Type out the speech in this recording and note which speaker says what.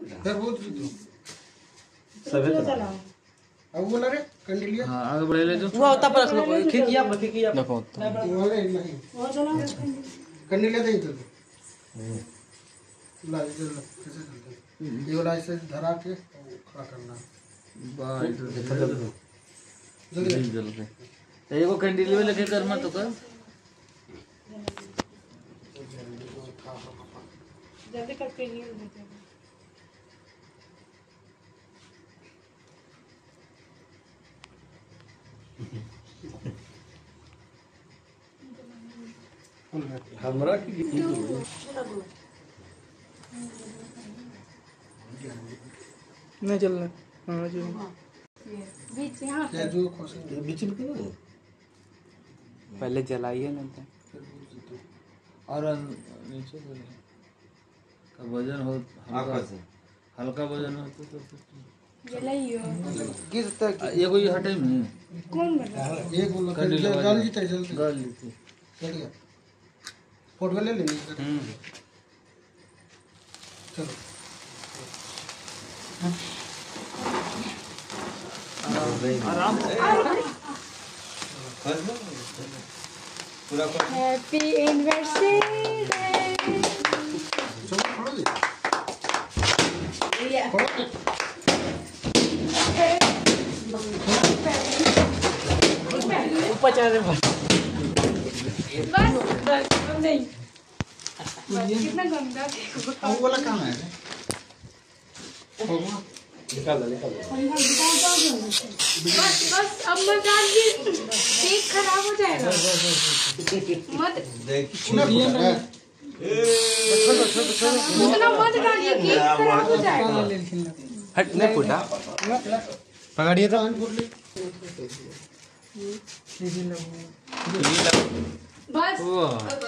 Speaker 1: फिर बोल तू
Speaker 2: सबे
Speaker 1: चला अब बोला रे कंडीलिया।
Speaker 3: हां आगे बढ़े ले जो
Speaker 2: वो होता पर रख लो खिकिया देखो
Speaker 1: वाले नहीं
Speaker 4: वो चला
Speaker 1: कंडीलिया दे तो ला इधर कैसे चलते ये वाला ऐसे धरा के खड़ा करना
Speaker 3: बाहर
Speaker 1: जल्दी
Speaker 3: जल्दी एगो कैंडिल लेके कर मत तो कर
Speaker 4: जल्दी करके लिए देते हैं।
Speaker 2: हमरा की
Speaker 3: नहीं चलना हां जी
Speaker 4: बीच यहाँ
Speaker 1: ये जो खोसे
Speaker 2: बीच में क्यों है?
Speaker 3: पहले जलाइए ना और नीचे का वजन हो हल्का वजन हो तो
Speaker 4: जलाइयो
Speaker 3: गिरता ये कोई हटे नहीं
Speaker 4: कौन बता
Speaker 1: ये बोला
Speaker 3: कंडील
Speaker 1: गाल जीता जल्दी
Speaker 3: गाल लीजिए
Speaker 1: चलिए फोटो ले लेंगे चलो
Speaker 3: आराम से
Speaker 4: हैप्पी एनिवर्सरी
Speaker 1: चलो खड़ो जी खड़ो
Speaker 3: ऊपर चढ़ रहे
Speaker 4: बस नहीं कितना गंदा देखो
Speaker 1: अब वाला काम है होगा
Speaker 2: निकाल दे
Speaker 4: बस बस अब मत डालिए केक खराब हो जाएगा मत उतना मत डालिए केक खराब हो जाएगा
Speaker 3: हट नहीं फूटा
Speaker 2: पकड़िए तो
Speaker 4: बस